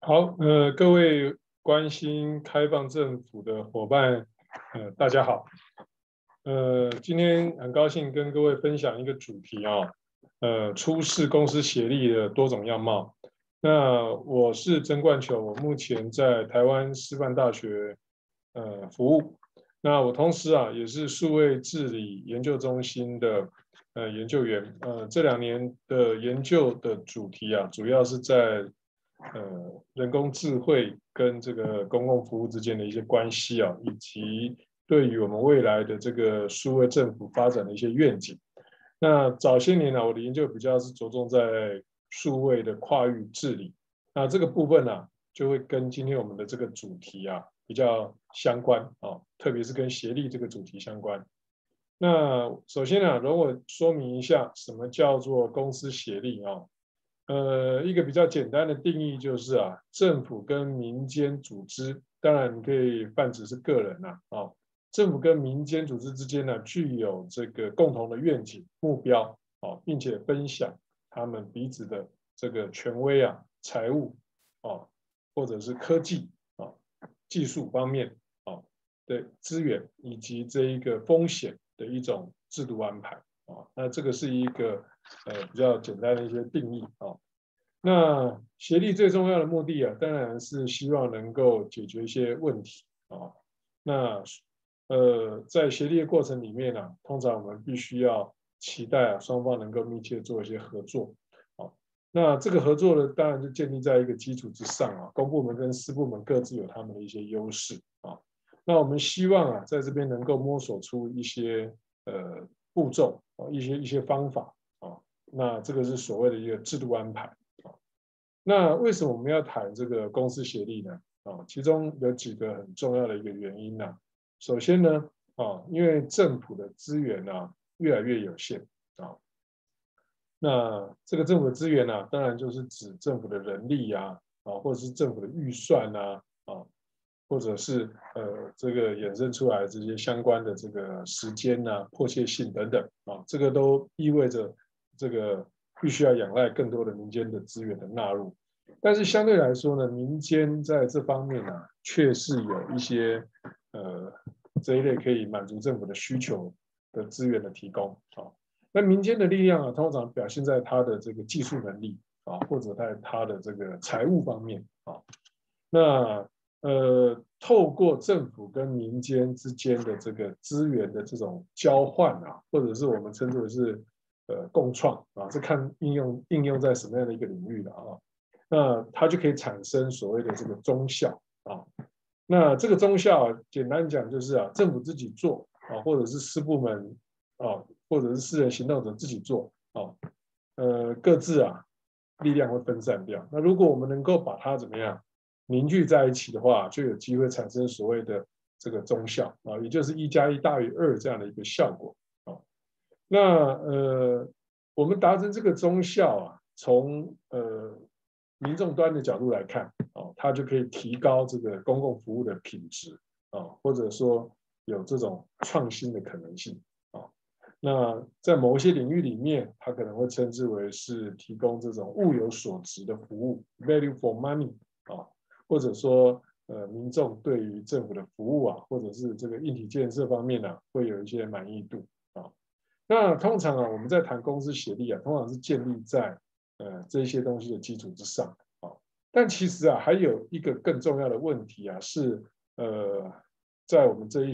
好，各位关心开放政府的伙伴，大家好。今天很高兴跟各位分享一个主题啊，出世公司协力的多种样貌。那我是曾冠球，我目前在台湾师范大学服务。那我同时也是数位治理研究中心的研究员。这2年的研究的主题主要是在人工智慧跟这个公共服务之间的一些关系以及对于我们未来的这个数位政府发展的一些愿景。那早些年我的研究比较是着重在数位的跨域治理。那这个部分就会跟今天我们的这个主题比较相关特别是跟协力这个主题相关。那首先容我说明一下什么叫做公司协力一个比较简单的定义就是政府跟民间组织，当然你可以泛指是个人政府跟民间组织之间具有这个共同的愿景目标并且分享他们彼此的这个权威财务或者是科技技术方面的资源以及这一个风险的一种制度安排那这个是一个比较简单的一些定义那协力最重要的目的当然是希望能够解决一些问题那在协力的过程里面通常我们必须要期待双方能够密切做一些合作那这个合作呢，当然就建立在一个基础之上公部门跟私部门各自有他们的一些优势那我们希望在这边能够摸索出一些步骤一些方法那这个是所谓的一个制度安排那为什么我们要谈这个公司协力呢其中有几个很重要的一个原因首先呢因为政府的资源越来越有限那这个政府的资源当然就是指政府的人力或者是政府的预算或者是这个衍生出来这些相关的这个时间迫切性等等这个都意味着这个必须要仰赖更多的民间的资源的纳入。但是相对来说呢，民间在这方面确实有一些这一类可以满足政府的需求的资源的提供那民间的力量通常表现在它的这个技术能力或者在它的这个财务方面那透过政府跟民间之间的这个资源的这种交换或者是我们称之为是共创这看应用在什么样的一个领域的那它就可以产生所谓的这个中效那这个中效简单讲就是政府自己做或者是私部门或者是私人行动者自己做各自力量会分散掉。那如果我们能够把它怎么样凝聚在一起的话，就有机会产生所谓的这个中效也就是1+1大于2这样的一个效果那我们达成这个中效从民众端的角度来看它就可以提高这个公共服务的品质或者说有这种创新的可能性那在某一些领域里面，它可能会称之为是提供这种物有所值的服务 （value for money） 或者说民众对于政府的服务或者是这个硬体建设方面会有一些满意度那通常我们在谈公司协力通常是建立在这些东西的基础之上但其实还有一个更重要的问题是在我们这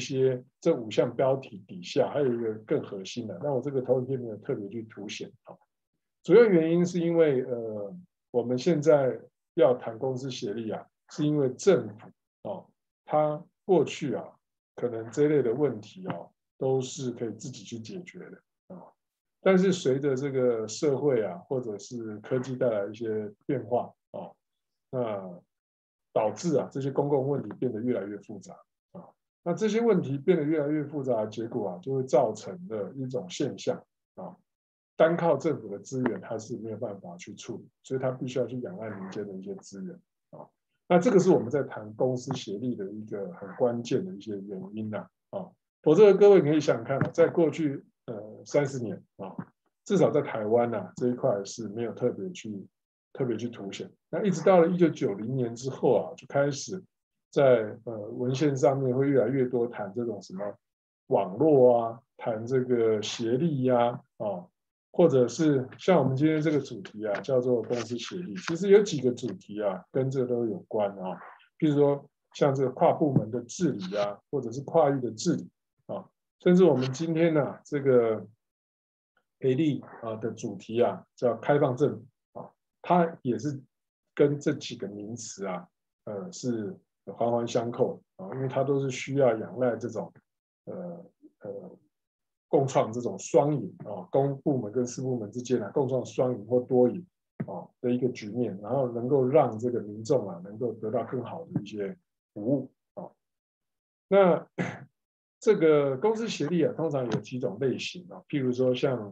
5项标题底下，还有一个更核心的。那我这个投影片没有特别去凸显主要原因是因为我们现在要谈公司协力是因为政府它过去可能这一类的问题都是可以自己去解决的但是随着这个社会或者是科技带来一些变化那导致这些公共问题变得越来越复杂那这些问题变得越来越复杂的结果就会造成的一种现象单靠政府的资源它是没有办法去处理，所以它必须要去仰赖民间的一些资源那这个是我们在谈公司协力的一个很关键的一些原因否则各位可以想想看在过去30年至少在台湾这一块是没有特别去特别去凸显。那一直到了1990年之后啊，就开始在文献上面会越来越多谈这种什么网络啊，谈这个协力呀或者是像我们今天这个主题啊，叫做公司协力。其实有几个主题啊，跟这都有关啊，譬如说像这个跨部门的治理啊，或者是跨域的治理啊，甚至我们今天呢、这个培力的主题啊，叫开放政府啊，它也是跟这几个名词啊，是环环相扣啊，因为它都是需要仰赖这种呃共创这种双赢啊，公部门跟私部门之间啊，共创双赢或多赢的一个局面，然后能够让这个民众啊，能够得到更好的一些服务啊。那这个公司协力啊，通常有几种类型啊，譬如说像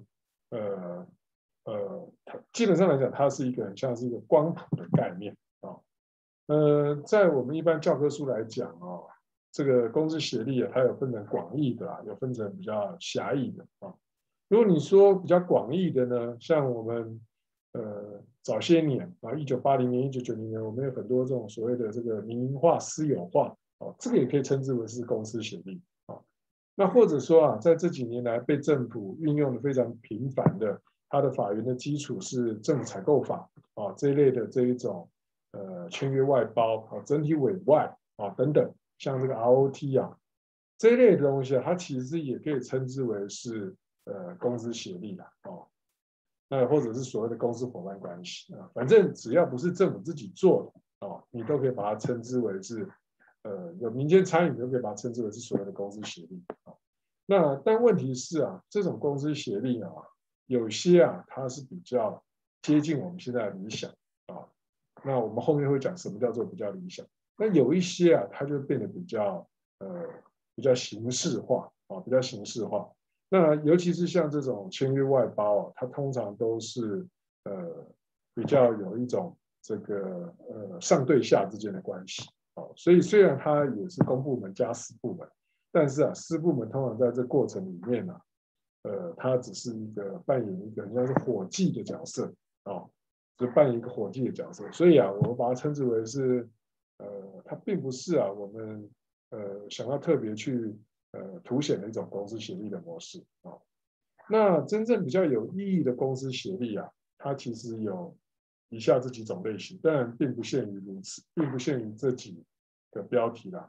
它基本上来讲，它是一个很像是一个光谱的概念啊。在我们一般教科书来讲啊，这个公司协力啊，它有分成广义的啊，有分成比较狭义的啊。如果你说比较广义的呢，像我们早些年啊，1980年、1990年，我们有很多这种所谓的这个民营化、私有化这个也可以称之为是公司协力啊。那或者说啊，在这几年来被政府运用的非常频繁的，它的法源的基础是政府采购法这一类的这一种签约外包整体委外等等，像这个 ROT 这一类的东西它其实也可以称之为是公司协力或者是所谓的公司伙伴关系反正只要不是政府自己做的你都可以把它称之为是有民间参与，你都可以把它称之为是所谓的公司协力但问题是这种公司协力有些它是比较接近我们现在的理想那我们后面会讲什么叫做比较理想。那有一些它就变得比较形式化比较形式化。那尤其是像这种签约外包它通常都是比较有一种这个上对下之间的关系所以虽然它也是公部门加私部门，但是私部门通常在这过程里面它只是扮演一个很像是伙计的角色就扮演一个伙计的角色，所以我把它称之为是它并不是我们想要特别去凸显的一种公司协力的模式那真正比较有意义的公司协力它其实有以下这几种类型，当然并不限于如此，并不限于这几个标题啦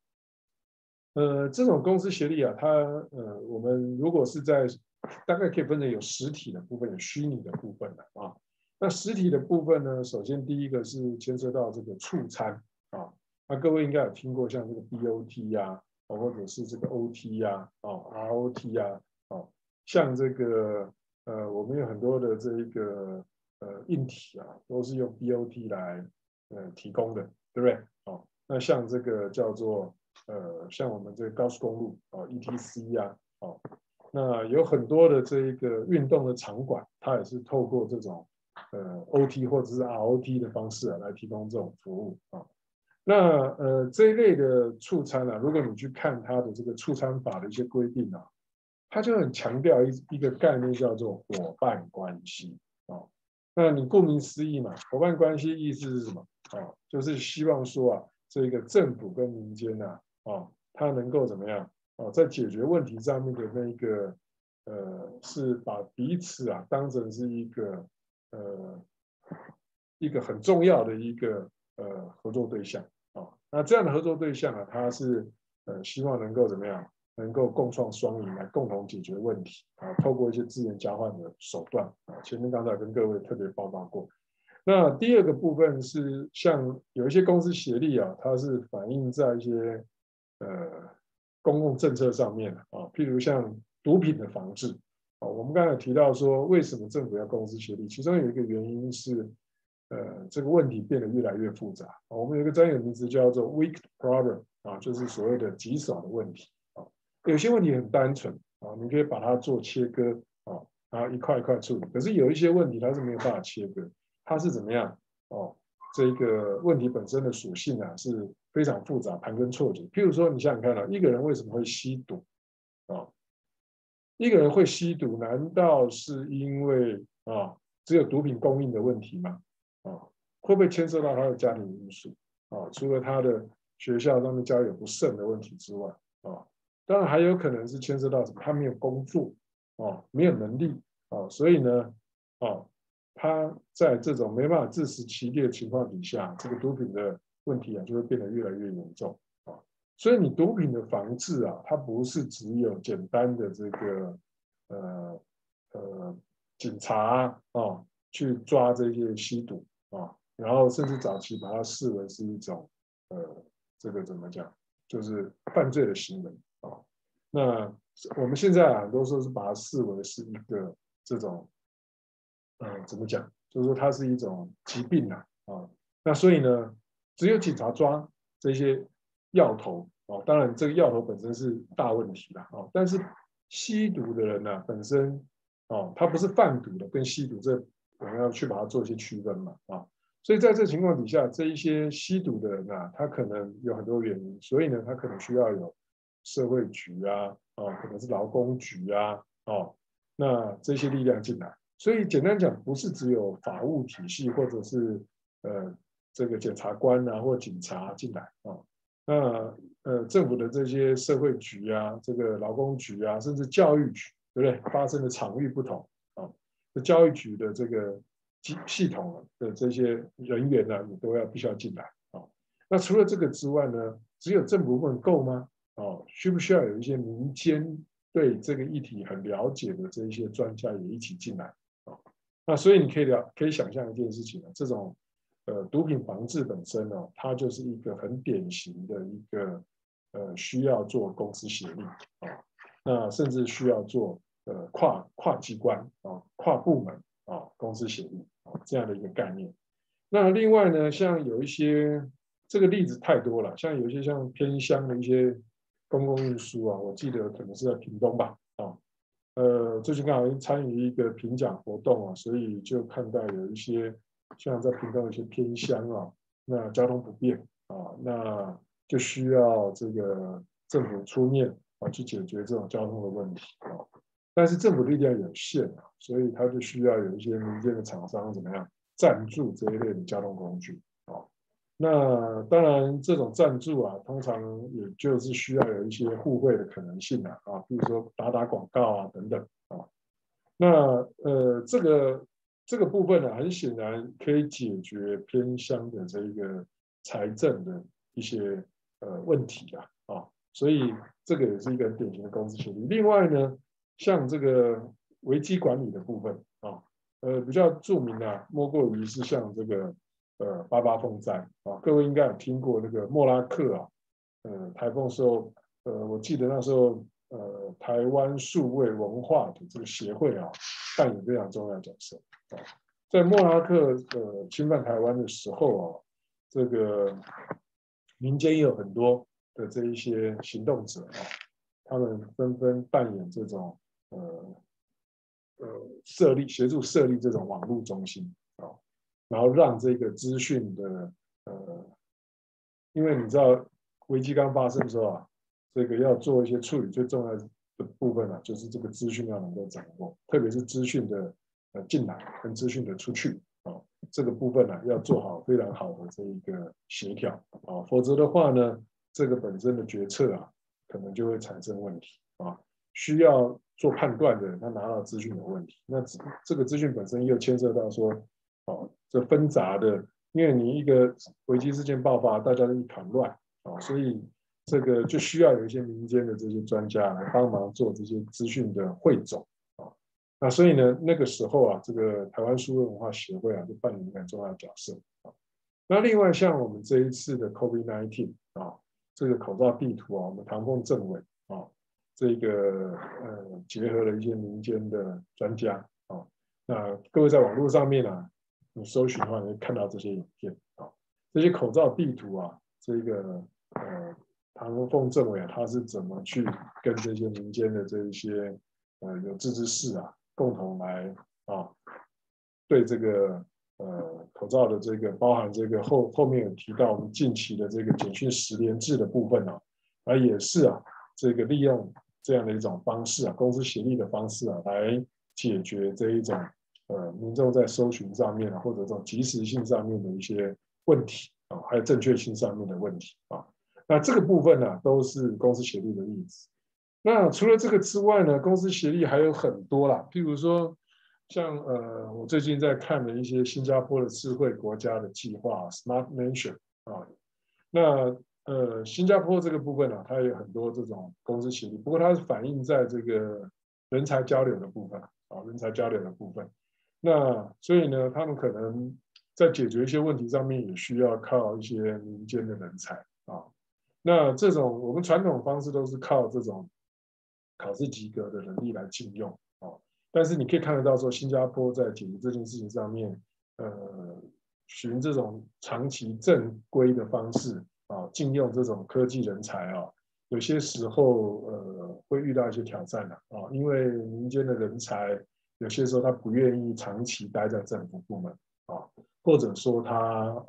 这种公司协力它我们如果是在大概可以分成有实体的部分，有虚拟的部分那实体的部分呢，首先第一个是牵涉到这个促餐那各位应该有听过像这个 BOT 或者是这个 OT ROT 像这个我们有很多的这一个硬体都是用 BOT 来提供的，对不对那像这个叫做像我们这个高速公路ETC 那有很多的这一个运动的场馆，它也是透过这种OT 或者是 ROT 的方式来提供这种服务那这一类的促餐如果你去看它的这个促餐法的一些规定它就很强调一个概念叫做伙伴关系那你顾名思义嘛，伙伴关系意思是什么就是希望说这个政府跟民间它能够怎么样在解决问题上面的那个是把彼此当成是一个很重要的一个合作对象那这样的合作对象它是希望能够怎么样，能够共创双赢来共同解决问题透过一些资源交换的手段前面刚才跟各位特别报告过。那第二个部分是像有一些公司协力它是反映在一些公共政策上面譬如像毒品的防治我们刚才提到说为什么政府要公司协力，其中有一个原因是这个问题变得越来越复杂我们有一个专业名词叫做 weak problem 就是所谓的棘手的问题有些问题很单纯你可以把它做切割然后一块一块处理，可是有一些问题它是没有办法切割，它是怎么样这个问题本身的属性是非常复杂，盘根错节。譬如说你想想看一个人为什么会吸毒一个人会吸毒难道是因为只有毒品供应的问题吗会不会牵涉到他的家庭因素除了他的学校上面教育不慎的问题之外当然还有可能是牵涉到什么，他没有工作没有能力所以呢他在这种没办法自食其力的情况底下，这个毒品的问题就会变得越来越严重所以你毒品的防治它不是只有简单的这个警察去抓这些吸毒然后甚至早期把它视为是一种这个怎么讲，就是犯罪的行为那我们现在很多时候是把它视为是一个这种怎么讲，就是说它是一种疾病那所以呢，只有警察抓这些药头当然这个药头本身是大问题啦但是吸毒的人本身他不是贩毒的，跟吸毒这我们要去把它做一些区分嘛所以在这情况底下，这一些吸毒的人他可能有很多原因，所以呢，他可能需要有社会局可能是劳工局那这些力量进来。所以简单讲，不是只有法务体系或者是这个检察官或警察进来那政府的这些社会局这个劳工局甚至教育局，对不对？发生的场域不同教育局的这个系统的这些人员也都必须要进来那除了这个之外呢，只有政府部门够吗？需不需要有一些民间对这个议题很了解的这一些专家也一起进来那所以你可以想象一件事情这种毒品防治本身它就是一个很典型的一个需要做公私协力那甚至需要做跨机关跨部门公私协力这样的一个概念。那另外呢，像有一些这个例子太多了，像有一些像偏乡的一些公共运输我记得可能是在屏东吧最近刚好参与一个评奖活动所以就看到有一些像在屏东有一些偏乡那交通不便那就需要这个政府出面去解决这种交通的问题但是政府力量有限所以它就需要有一些民间的厂商怎么样赞助这一类的交通工具那当然这种赞助通常也就是需要有一些互惠的可能性比如说打广告等等那这个部分很显然可以解决偏乡的这个财政的一些问题所以这个也是一个很典型的公私协力。另外呢，像这个危机管理的部分比较著名莫过于是像这个88风灾各位应该有听过那个莫拉克台风的时候我记得那时候台湾数位文化的这个协会扮演非常重要的角色在莫拉克侵犯台湾的时候这个民间也有很多的这一些行动者他们纷纷扮演这种协助设立这种网络中心然后让这个资讯的因为你知道危机刚发生的时候这个要做一些处理，最重要的部分就是这个资讯要能够掌握，特别是资讯的进来跟资讯的出去这个部分要做好非常好的这一个协调否则的话呢，这个本身的决策可能就会产生问题需要做判断的人，他拿到资讯有问题，那这个资讯本身又牵涉到说这纷杂的，因为你一个危机事件爆发，大家都一团乱所以这个就需要有一些民间的这些专家来帮忙做这些资讯的汇总那所以呢，那个时候这个台湾数位文化协会就扮演一个很重要的角色那另外像我们这一次的 COVID-19 这个口罩地图我们唐凤政委这个结合了一些民间的专家那各位在网络上面你搜寻的话，你会看到这些影片这些口罩地图这个唐凤政委他是怎么去跟这些民间的这一些有志之士共同来对这个口罩的这个包含这个后面有提到我们近期的这个简讯10连制的部分也是这个利用这样的一种方式公私协力的方式来解决这一种民众在搜寻上面或者这种及时性上面的一些问题啊，还有正确性上面的问题啊。那这个部分呢，都是公司协力的例子。那除了这个之外呢，公司协力还有很多啦，譬如说像我最近在看的一些新加坡的智慧国家的计划 Smart Nation 啊，那新加坡这个部分呢，它有很多这种公司协力，不过它是反映在这个人才交流的部分啊，人才交流的部分。那所以呢，他们可能在解决一些问题上面，也需要靠一些民间的人才啊。那这种我们传统方式都是靠这种考试及格的能力来禁用啊，但是你可以看得到说，新加坡在解决这件事情上面，循这种长期正规的方式啊，禁用这种科技人才啊，有些时候会遇到一些挑战的啊，因为民间的人才有些时候他不愿意长期待在政府部门啊，或者说他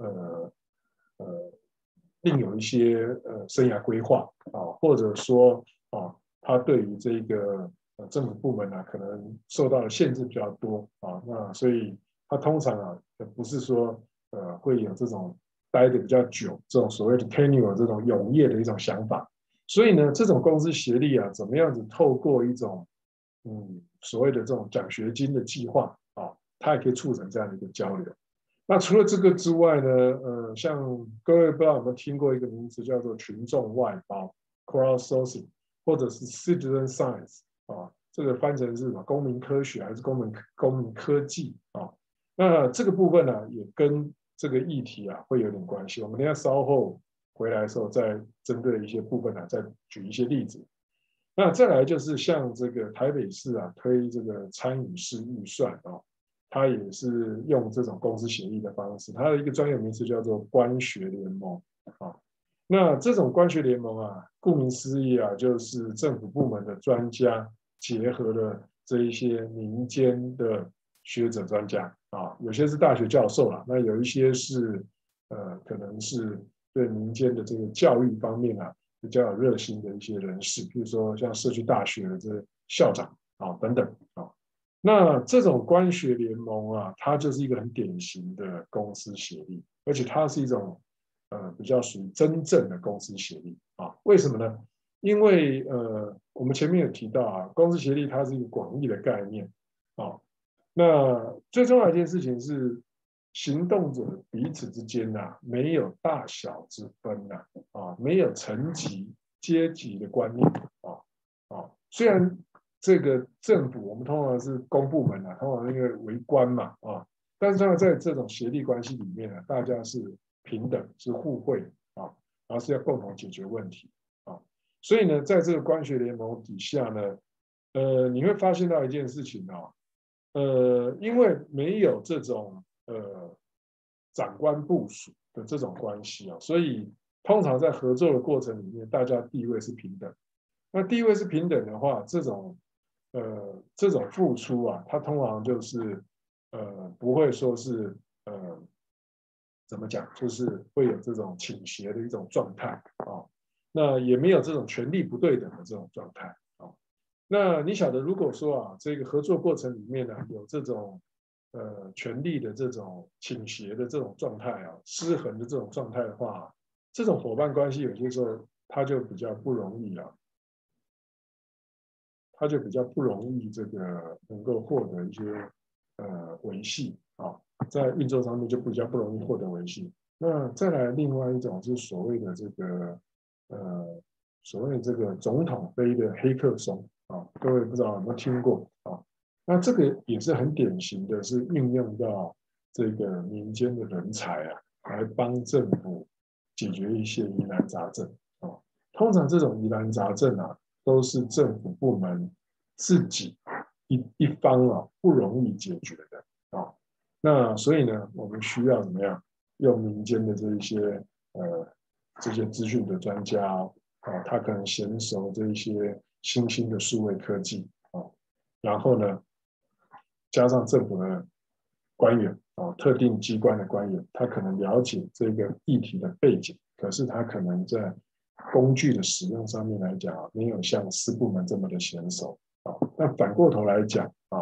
另有一些生涯规划啊，或者说啊，他对于这个政府部门啊，可能受到的限制比较多啊，那所以他通常啊，不是说会有这种待的比较久，这种所谓的 tenure 这种永业的一种想法。所以呢，这种公司协力啊，怎么样子透过一种所谓的这种奖学金的计划啊，它也可以促成这样的一个交流。那除了这个之外呢，像各位不知道有没有听过一个名词叫做群众外包 （crowdsourcing） 或者是 citizen science 啊，这个翻成是什么？公民科学还是公民科技啊？那这个部分呢，也跟这个议题啊会有点关系。我们等下稍后回来的时候，再针对一些部分啊，再举一些例子。那再来就是像这个台北市啊推这个参与式预算啊，它也是用这种公司协议的方式，它的一个专有名词叫做官学联盟啊。那这种官学联盟啊，顾名思义啊，就是政府部门的专家结合了这一些民间的学者专家啊，有些是大学教授啦，那有一些是可能是对民间的这个教育方面啊比较有热心的一些人士，比如说像社区大学的这校长啊等等啊。那这种官学联盟啊，它就是一个很典型的公司协力，而且它是一种比较属于真正的公司协力啊。为什么呢？因为我们前面有提到啊，公司协力它是一个广义的概念啊。那最重要的一件事情是，行动者彼此之间呐、没有大小之分呐、没有层级阶级的观念虽然这个政府我们通常是公部门啊，通常因为为官嘛但是当然在这种协力关系里面呢，大家是平等，是互惠然后是要共同解决问题所以呢，在这个官学联盟底下呢，你会发现到一件事情因为没有这种长官部属的这种关系所以通常在合作的过程里面，大家地位是平等。那地位是平等的话，这种付出它通常就是不会说是怎么讲，就是会有这种倾斜的一种状态那也没有这种权力不对等的这种状态那你晓得，如果说这个合作过程里面呢有这种权力的这种倾斜的这种状态失衡的这种状态的话，这种伙伴关系有些时候它就比较不容易它就比较不容易这个能够获得一些维系在运作上面就比较不容易获得维系。那再来另外一种是所谓的这个所谓这个总统杯的黑客松各位不知道有没有听过那这个也是很典型的，是运用到这个民间的人才来帮政府解决一些疑难杂症通常这种疑难杂症都是政府部门自己一方不容易解决的那所以呢，我们需要怎么样用民间的这些资讯的专家他可能娴熟这一些新兴的数位科技然后呢，加上政府的官员特定机关的官员，他可能了解这个议题的背景，可是他可能在工具的使用上面来讲没有像私部门这么的娴熟那反过头来讲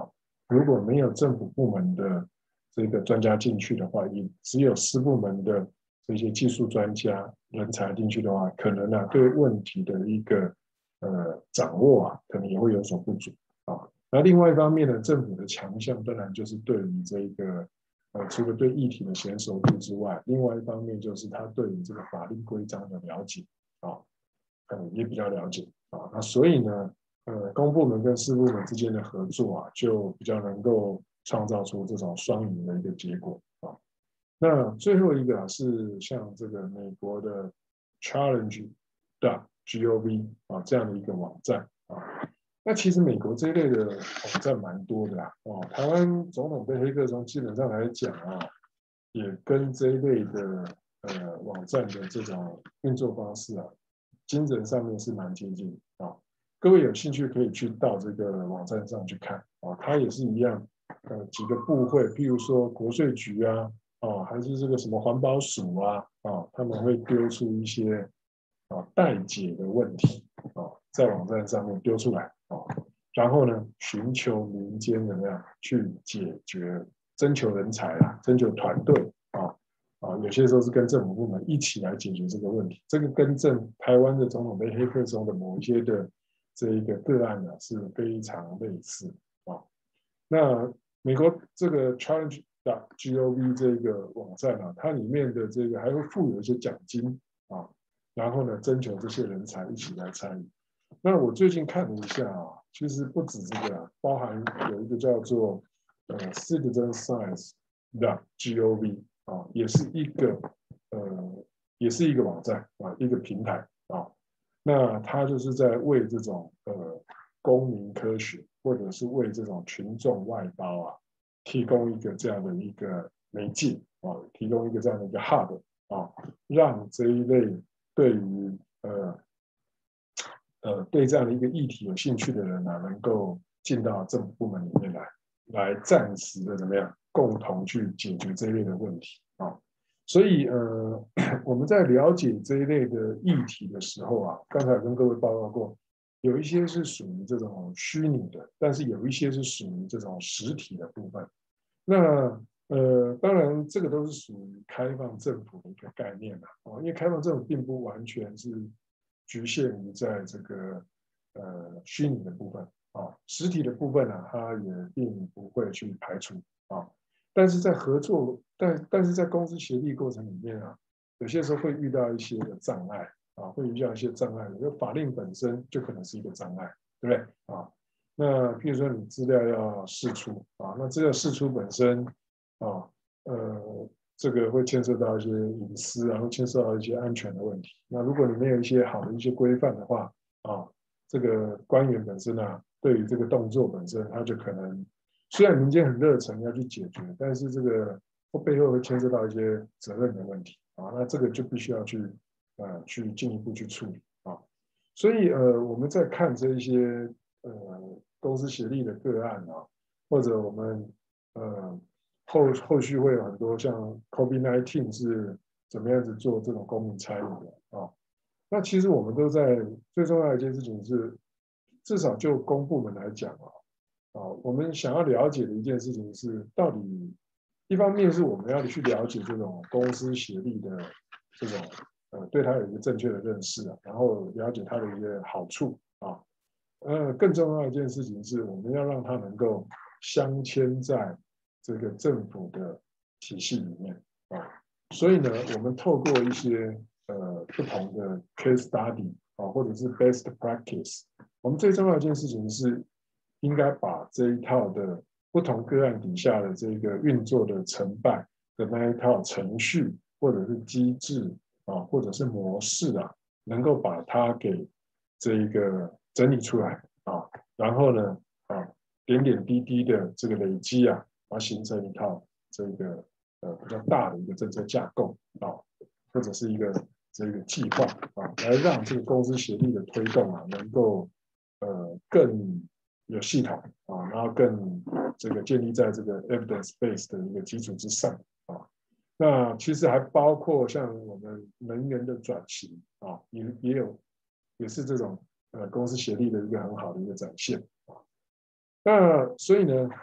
如果没有政府部门的这个专家进去的话，也只有私部门的这些技术专家人才进去的话，可能对问题的一个掌握可能也会有所不足啊。那另外一方面呢，政府的强项当然就是对于这个除了对议题的娴熟度之外，另外一方面就是他对于这个法律规章的了解啊，也比较了解啊。那所以呢，公部门跟私部门之间的合作就比较能够创造出这种双赢的一个结果啊。那最后一个是像这个美国的 Challenge.gov 这样的一个网站啊。那其实美国这一类的网站蛮多的台湾总统被黑客中基本上来讲也跟这一类的网站的这种运作方式精神上面是蛮接近各位有兴趣可以去到这个网站上去看它也是一样几个部会，譬如说国税局还是这个什么环保署他们会丢出一些待解的问题在网站上面丢出来然后呢，寻求民间怎么样去解决，征求人才征求团队有些时候是跟政府部门一起来解决这个问题。这个跟台湾的总统被黑客中的某一些的这一个个案是非常类似那美国这个 Challenge.gov 这个网站它里面的这个还会附有一些奖金然后呢，征求这些人才一起来参与。那我最近看了一下其实不止这个包含有一个叫做Citizen Science 的 gov 也是一个网站一个平台那它就是在为这种公民科学或者是为这种群众外包提供一个这样的一个媒介提供一个这样的一个 hub 让这一类对于对这样的一个议题有兴趣的人能够进到政府部门里面来暂时的怎么样共同去解决这一类的问题所以我们在了解这一类的议题的时候刚才跟各位报告过，有一些是属于这种虚拟的，但是有一些是属于这种实体的部分。那当然这个都是属于开放政府的一个概念因为开放政府并不完全是局限于在这个虚拟的部分实体的部分它也并不会去排除但是在合作，但是在公司协力过程里面有些时候会遇到一些的障碍会遇到一些障碍，因为法令本身就可能是一个障碍，对不对那譬如说你资料要释出那资料释出本身这个会牵涉到一些隐私，然后牵涉到一些安全的问题。那如果你没有一些好的一些规范的话这个官员本身对于这个动作本身，他就可能虽然民间很热忱要去解决，但是这个背后会牵涉到一些责任的问题那这个就必须要去进一步去处理所以我们在看这一些公司协力的个案或者我们后续会有很多像 COVID-19 是怎么样子做这种公民参与的那其实我们都在最重要的一件事情是，至少就公部门来讲我们想要了解的一件事情是，到底一方面是我们要去了解这种公司协力的这种对它有一个正确的认识然后了解它的一个好处更重要的一件事情是，我们要让它能够镶嵌在这个政府的体系里面所以呢，我们透过一些不同的 case study 或者是 best practice， 我们最重要的一件事情是，应该把这一套的不同个案底下的这个运作的成败的那一套程序或者是机制或者是模式能够把它给这一个整理出来然后呢点点滴滴的这个累积形成一套这个比较大的一个政策架构或者是一个这个计划来让这个公司协力的推动能够更有系统然后更这个建立在这个 evidence base 的一个基础之上那其实还包括像我们能源的转型也是这种公司协力的一个很好的一个展现那所以呢，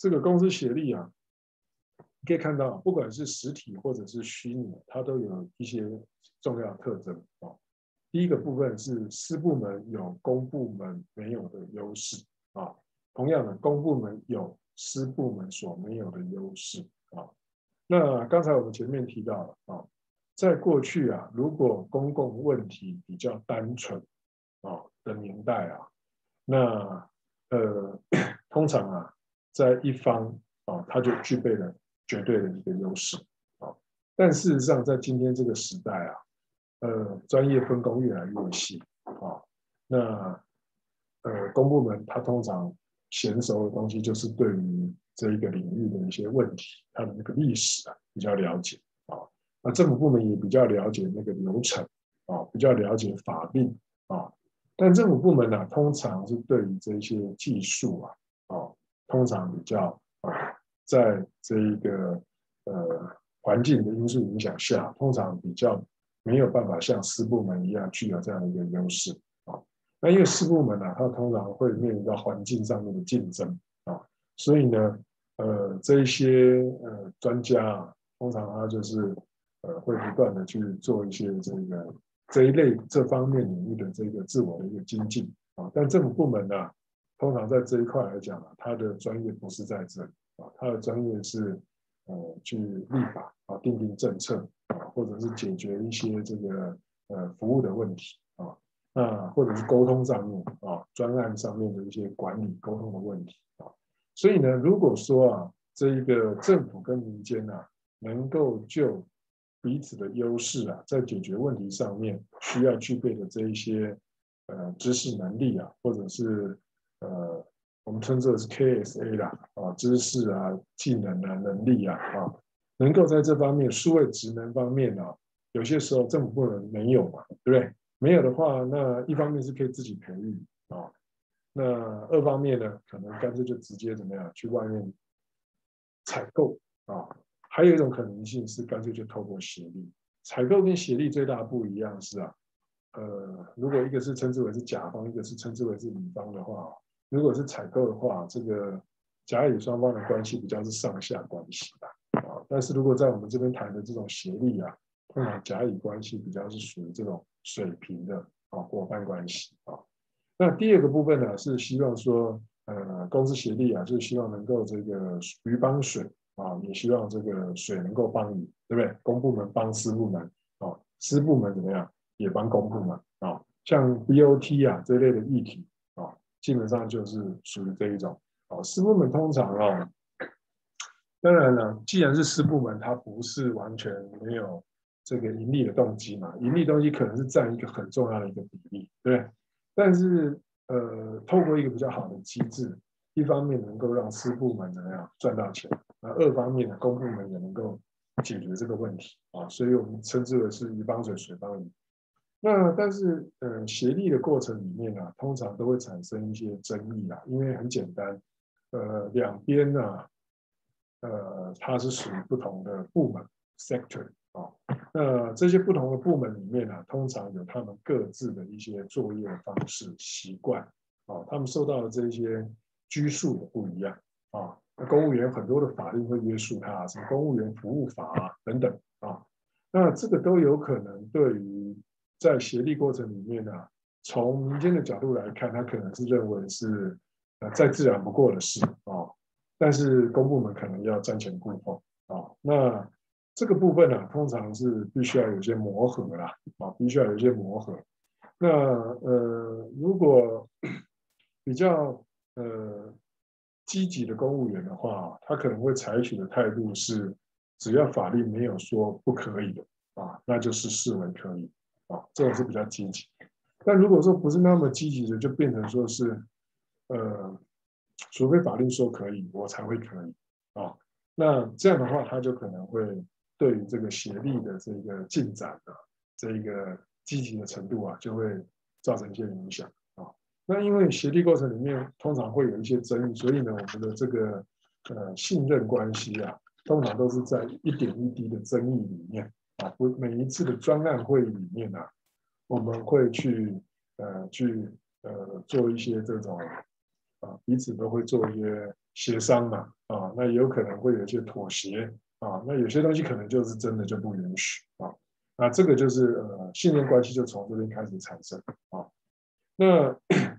这个公司协力啊，你可以看到，不管是实体或者是虚拟，它都有一些重要特征啊。第一个部分是私部门有公部门没有的优势啊，同样的，公部门有私部门所没有的优势啊。那刚才我们前面提到了啊，在过去啊，如果公共问题比较单纯啊的年代啊，那通常啊，在一方啊，它就具备了绝对的一个优势啊。但事实上，在今天这个时代啊，专业分工越来越细啊，那公部门它通常娴熟的东西就是对于这一个领域的一些问题，它的那个历史啊比较了解啊。那政府部门也比较了解那个流程啊，比较了解法令啊。但政府部门呢，通常是对于这些技术通常比较在这一个环境的因素影响下，通常比较没有办法像私部门一样具有这样的一个优势啊。那因为私部门呢，它通常会面临到环境上面的竞争啊，所以呢，这一些专家啊，通常他就是会不断的去做一些这一类这方面领域的这个自我的一个精进啊。但政府部门呢，通常在这一块来讲啊，他的专业不是在这里啊，他的专业是去立法啊，订定政策啊，或者是解决一些这个服务的问题啊，那或者是沟通上面啊，专案上面的一些管理沟通的问题啊。所以呢，如果说啊，这一个政府跟民间啊，能够就彼此的优势啊，在解决问题上面需要具备的这一些知识能力啊，或者是我们称之为是 KSA 啦啊，知识啊、技能啊、能力啊能够在这方面数位职能方面啊，有些时候政府部门没有嘛，对不对？没有的话，那一方面是可以自己培育啊，那二方面呢，可能干脆就直接怎么样去外面采购啊。还有一种可能性是干脆就透过协力。采购跟协力最大的不一样是啊，如果一个是称之为是甲方，一个是称之为是乙方的话，如果是采购的话，这个甲乙双方的关系比较是上下关系吧啊。但是如果在我们这边谈的这种协力啊，通常甲乙关系比较是属于这种水平的伙伴关系啊。那第二个部分呢，是希望说，公司协力啊，就是希望能够这个鱼帮水啊，也希望这个水能够帮鱼，对不对？公部门帮私部门啊，私部门怎么样也帮公部门啊，像 BOT 啊这一类的议题啊，基本上就是属于这一种啊。私部门通常啊，当然了，既然是私部门，它不是完全没有这个盈利的动机嘛，盈利动机可能是占一个很重要的一个比例，对不对？但是透过一个比较好的机制，一方面能够让私部门怎么样赚到钱，那二方面呢，公部门也能够解决这个问题啊，所以我们称之为是鱼帮水，水帮鱼。那但是协力的过程里面呢，通常都会产生一些争议啊，因为很简单，两边呢，它是属于不同的部门 sector 啊，那这些不同的部门里面呢，通常有他们各自的一些作业方式、习惯啊，他们受到的这些拘束也不一样啊。那公务员很多的法令会约束他，什么公务员服务法啊等等啊，那这个都有可能对于在协力过程里面呢，从民间的角度来看，他可能是认为是再自然不过的事啊，但是公部门可能要瞻前顾后啊。那这个部分呢，通常是必须要有一些磨合啦啊，必须要有一些磨合。那如果比较积极的公务员的话，他可能会采取的态度是，只要法律没有说不可以的啊，那就是视为可以啊，这种是比较积极。但如果说不是那么积极的，就变成说是除非法律说可以，我才会可以啊。那这样的话，他就可能会对于这个协力的这个进展的这一个积极的程度啊，就会造成一些影响啊。那因为协力过程里面通常会有一些争议，所以呢，我们的这个信任关系啊，通常都是在一点一滴的争议里面啊，不每一次的专案会议里面啊，我们会去做一些这种彼此都会做一些协商嘛啊，那也有可能会有一些妥协啊，那有些东西可能就是真的就不允许啊，那这个就是信任关系就从这边开始产生啊。那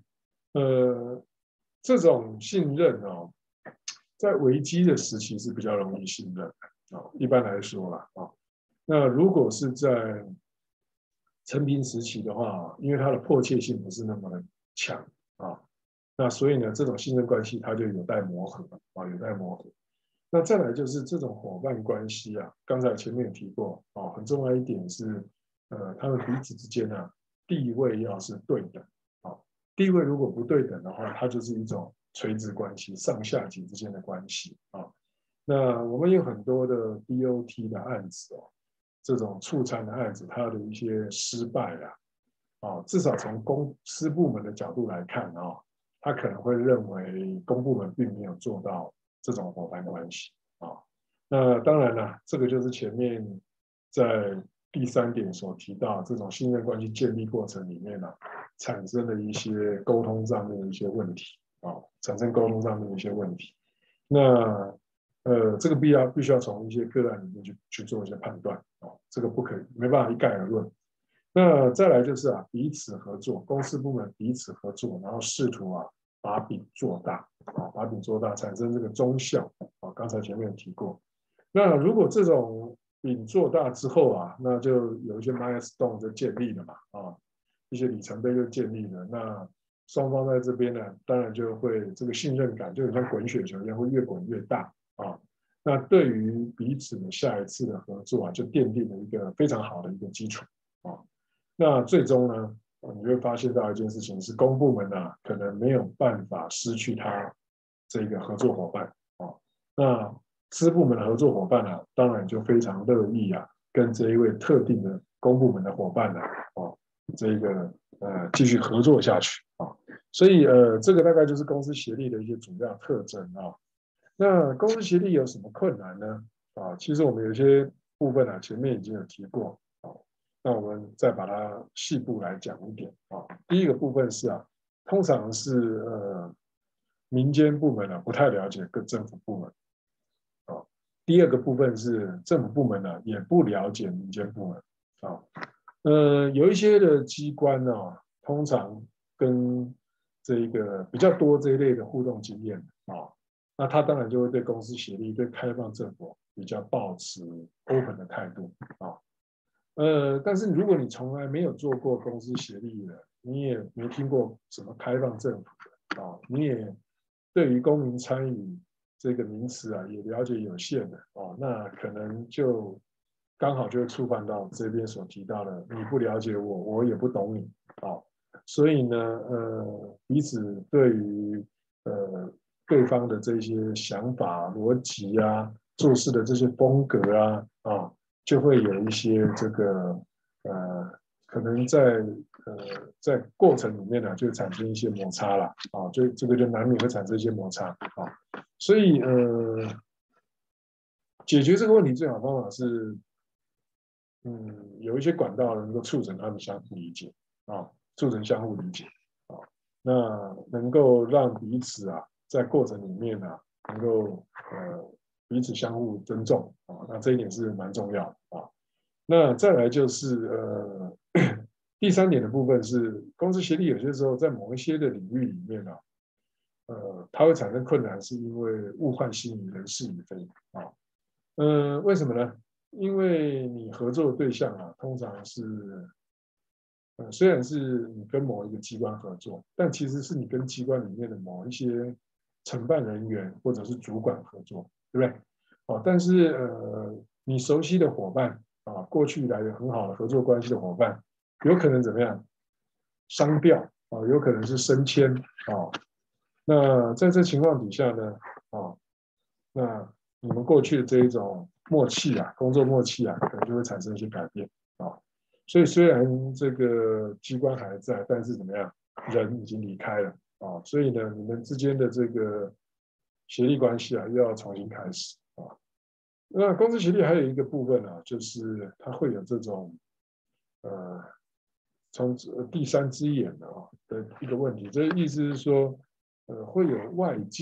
这种信任哦，在危机的时期是比较容易信任的啊，一般来说啦啊。那如果是在成平时期的话，因为它的迫切性不是那么的强啊，那所以呢，这种信任关系它就有待磨合啊，有待磨合。那再来就是这种伙伴关系啊，刚才前面有提过啊，很重要一点是，他们彼此之间啊，地位要是对等啊，地位如果不对等的话，它就是一种垂直关系，上下级之间的关系啊。那我们有很多的 BOT 的案子哦，这种促参的案子，它的一些失败啊，至少从公司部门的角度来看啊，他可能会认为公部门并没有做到这种伙伴关系啊。那当然了，这个就是前面在第3点所提到这种信任关系建立过程里面呢，产生的一些沟通上面的一些问题啊，产生沟通上面的一些问题。那这个必须要从一些个案里面去做一些判断啊，这个不可以没办法一概而论。那再来就是啊，彼此合作，公司部门彼此合作，然后试图啊把饼做大啊，把饼做大，产生这个中效啊。刚才前面有提过，那如果这种饼做大之后啊，那就有一些 milestone 就建立了嘛啊，一些里程碑就建立了。那双方在这边呢，当然就会这个信任感就很像滚雪球一样，会越滚越大啊。那对于彼此的下一次的合作啊，就奠定了一个非常好的一个基础啊。那最终呢，你会发现到一件事情是，公部门啊，可能没有办法失去他这个合作伙伴啊。那私部门的合作伙伴啊，当然就非常乐意啊，跟这一位特定的公部门的伙伴呢，这个继续合作下去啊。所以这个大概就是公司协力的一些主要特征啊。那公司协力有什么困难呢？啊，其实我们有些部分啊，前面已经有提过啊。那我们再把它细部来讲一点啊。第一个部分是啊，通常是民间部门不太了解各政府部门啊。第二个部分是政府部门呢也不了解民间部门啊。有一些的机关呢，通常跟这一个比较多这一类的互动经验啊，那他当然就会对公司协力、对开放政府比较抱持 open 的态度啊。但是如果你从来没有做过公司协力的，你也没听过什么开放政府的啊，你也对于公民参与这个名词啊也了解有限的啊，那可能就刚好就会触犯到这边所提到的，你不了解我，我也不懂你啊，所以呢，彼此对于对方的这些想法、逻辑啊、做事的这些风格啊，就会有一些这个可能在过程里面呢，就产生一些摩擦了啊，就这个就难免会产生一些摩擦啊，所以解决这个问题最好的方法是，有一些管道能够促成他们相互理解啊，促成相互理解啊，那能够让彼此啊在过程里面呢，能够彼此相互尊重啊，那这一点是蛮重要的啊。那再来就是第3点的部分是公司协力，有些时候在某一些的领域里面呢，它会产生困难，是因为物换星移，人事已非啊。为什么呢？因为你合作的对象啊，通常是虽然是你跟某一个机关合作，但其实是你跟机关里面的某一些承办人员或者是主管合作，对不对？但是你熟悉的伙伴啊，过去以来有很好的合作关系的伙伴，有可能怎么样？商调啊，有可能是升迁啊。那在这情况底下呢，啊，那你们过去的这一种默契啊，工作默契啊，可能就会产生一些改变啊。所以虽然这个机关还在，但是怎么样，人已经离开了啊。所以呢，你们之间的这个协力关系啊，又要重新开始啊。那公司协力还有一个部分啊，就是它会有这种呃，从第3只眼的一个问题。这意思是说，会有外界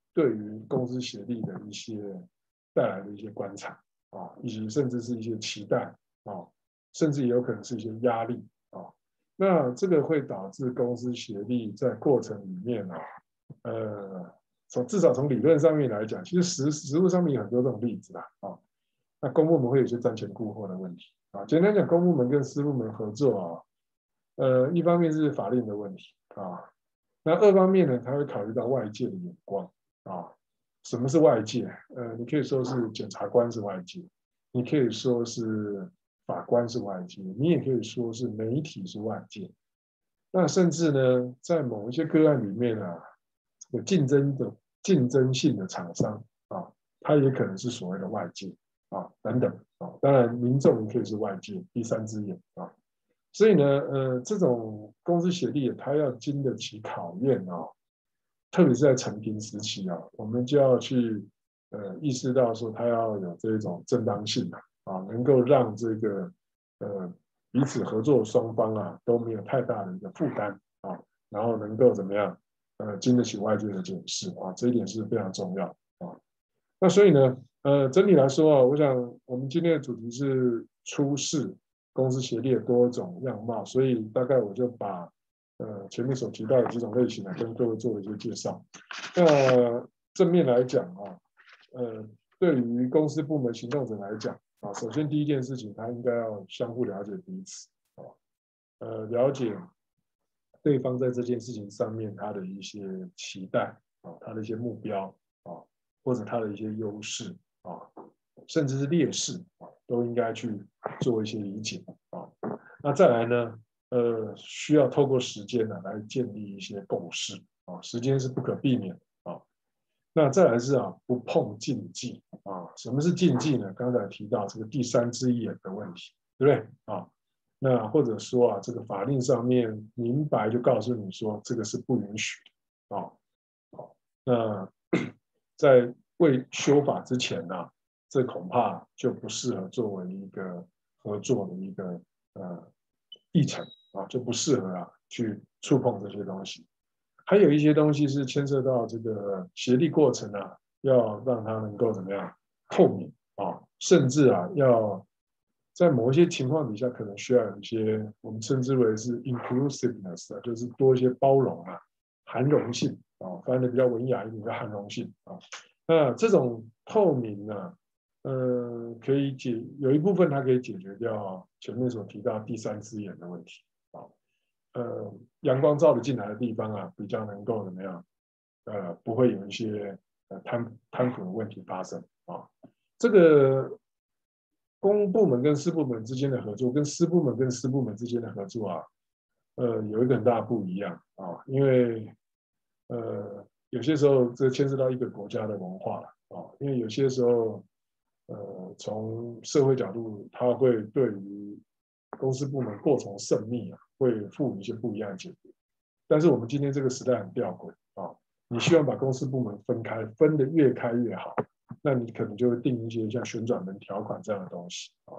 对于公司协力的一些带来的一些观察啊，以及甚至是一些期待啊，甚至也有可能是一些压力啊。那这个会导致公司协力在过程里面呢，至少从理论上面来讲，其实实务上面有很多这种例子啦啊。那公部门会有些瞻前顾后的问题啊。简单讲，公部门跟私部门合作啊，一方面是法令的问题啊，那二方面呢，他会考虑到外界的眼光啊。什么是外界？你可以说是检察官是外界，你可以说是法官是外界，你也可以说是媒体是外界。那甚至呢，在某一些个案里面啊，这个竞争性的厂商啊，它也可能是所谓的外界啊等等啊。当然，民众也可以是外界第三只眼啊。所以呢，这种公司协力，它要经得起考验啊，特别是在成平时期啊，我们就要去意识到说，它要有这种正当性啊，能够让这个彼此合作双方啊都没有太大的一个负担啊，然后能够怎么样经得起外界的检视啊，这一点是非常重要啊。那所以呢，整体来说啊，我想我们今天的主题是出示公司协力的多种样貌，所以大概我就把前面所提到的几种类型呢，跟各位做了一些介绍。那正面来讲啊，对于公司部门行动者来讲啊，首先第一件事情，他应该要相互了解彼此啊，了解对方在这件事情上面他的一些期待啊，他的一些目标啊，或者他的一些优势啊，甚至是劣势啊，都应该去做一些理解啊。那再来呢，需要透过时间呢来建立一些共识啊，时间是不可避免啊。那再来是啊，不碰禁忌啊。什么是禁忌呢？刚才提到这个第三只眼的问题，对不对啊？那或者说啊，这个法令上面明白就告诉你说这个是不允许的啊。那在未修法之前呢，这恐怕就不适合作为一个合作的一个议程啊，就不适合啊去触碰这些东西。还有一些东西是牵涉到这个协力过程啊，要让它能够怎么样透明啊，甚至啊要在某一些情况底下，可能需要有一些我们称之为是 inclusiveness 啊，就是多一些包容啊、含容性啊，翻译的比较文雅一点叫含容性啊。那这种透明呢，可以有一部分它可以解决掉前面所提到第三只眼的问题啊。阳光照得进来的地方啊，比较能够怎么样？不会有一些贪腐的问题发生啊。这个公部门跟私部门之间的合作，跟私部门跟私部门之间的合作啊，有一个很大的不一样啊，因为有些时候这牵涉到一个国家的文化了啊，因为有些时候从社会角度，它会对于公司部门过从甚密啊，会赋予一些不一样的解读。但是我们今天这个时代很吊诡啊，你希望把公司部门分开，分得越开越好，那你可能就会定一些像旋转门条款这样的东西啊。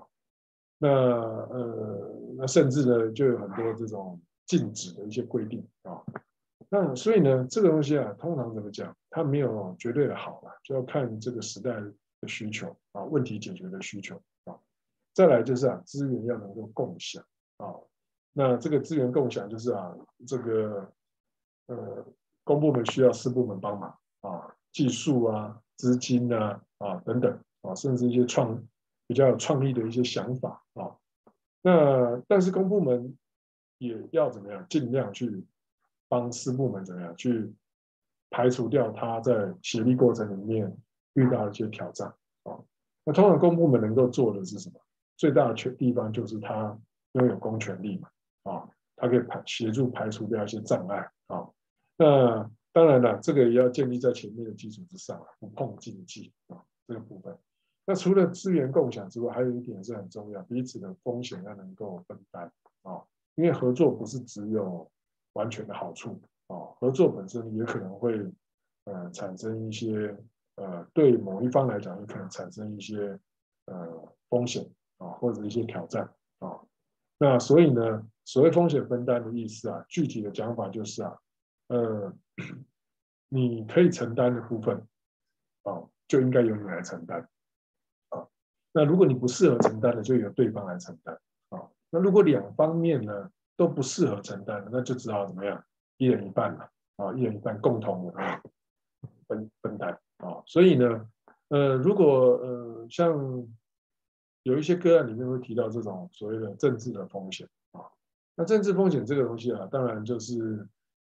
那甚至呢，就有很多这种禁止的一些规定啊。那所以呢，这个东西啊，通常怎么讲，它没有绝对的好啊，就要看这个时代的需求啊，问题解决的需求啊。再来就是啊，资源要能够共享啊。那这个资源共享就是啊，这个公部门需要私部门帮忙啊，技术啊、资金啊等等啊，甚至一些比较有创意的一些想法啊。那但是公部门也要怎么样，尽量去帮私部门怎么样去排除掉他在协力过程里面遇到的一些挑战啊。那通常公部门能够做的是什么？最大的地方就是他拥有公权力嘛啊，他可以协助排除掉一些障碍啊。那当然了，这个也要建立在前面的基础之上，不碰禁忌啊这个部分。那除了资源共享之外，还有一点是很重要，彼此的风险要能够分担啊，因为合作不是只有完全的好处啊，合作本身也可能会产生一些对某一方来讲，也可能产生一些风险啊，或者一些挑战啊。那所以呢，所谓风险分担的意思啊，具体的讲法就是啊，呃， 你可以承担的部分，就应该由你来承担，那如果你不适合承担的，就由对方来承担，那如果两方面呢都不适合承担，那就只好怎么样，一人一半嘛，一人一半共同的分担，所以呢，如果像有一些个案里面会提到这种所谓的政治的风险，那政治风险这个东西啊，当然就是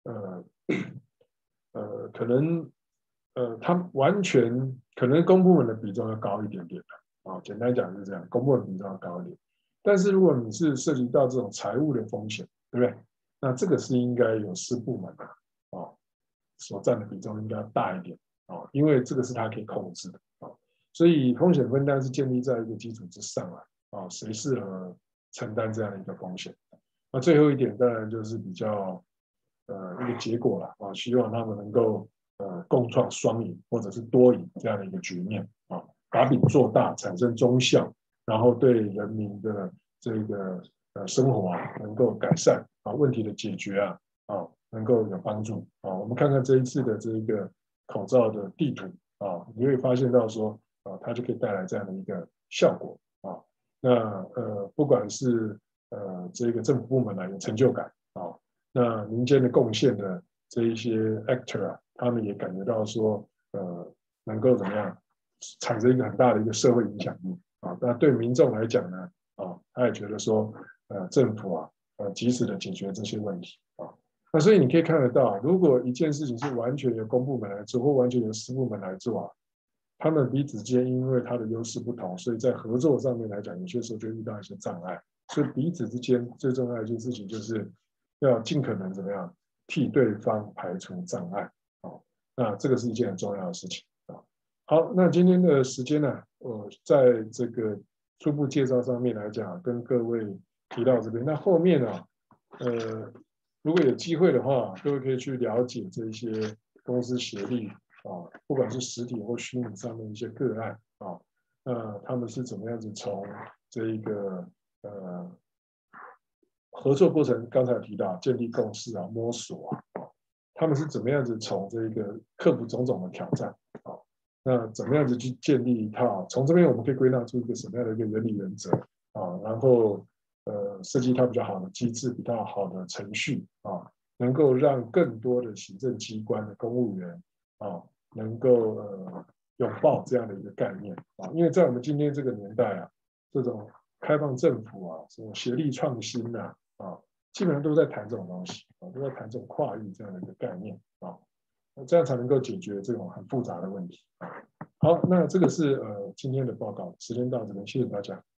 可能它完全可能公部门的比重要高一点点的，简单讲是这样，公部门比重要高一点。但是如果你是涉及到这种财务的风险，对不对？那这个是应该有私部门的所占的比重应该要大一点因为这个是他可以控制的所以风险分担是建立在一个基础之上谁适合承担这样的一个风险？那最后一点当然就是比较一个结果了希望他们能够共创双赢或者是多赢这样的一个局面把饼做大，产生中效，然后对人民的这个生活能够改善问题的解决能够有帮助我们看看这一次的这个口罩的地图你会发现到说它就可以带来这样的一个效果那不管是这个政府部门有成就感那民间的贡献的这一些 actor 他们也感觉到说能够怎么样产生一个很大的一个社会影响力那对民众来讲呢他也觉得说政府及时的解决这些问题那所以你可以看得到，如果一件事情是完全由公部门来做，或完全由私部门来做他们彼此间因为它的优势不同，所以在合作上面来讲，有些时候就遇到一些障碍。所以彼此之间最重要的一件事情，就是要尽可能怎么样替对方排除障碍那这个是一件很重要的事情好，那今天的时间呢，我在这个初步介绍上面来讲，跟各位提到这边。那后面呢，如果有机会的话，各位可以去了解这些公司协力不管是实体或虚拟上面一些个案那他们是怎么样子从这一个合作过程，刚才提到建立共识摸索他们是怎么样子从这个克服种种的挑战那怎么样子去建立一套？从这边我们可以归纳出一个什么样的一个原理原则然后设计一套比较好的机制，比较好的程序能够让更多的行政机关的公务员能够拥抱这样的一个概念因为在我们今天这个年代这种开放政府什么协力创新基本上都在谈这种东西都在谈这种跨域这样的一个概念这样才能够解决这种很复杂的问题好，那这个是今天的报告，时间到这边，谢谢大家。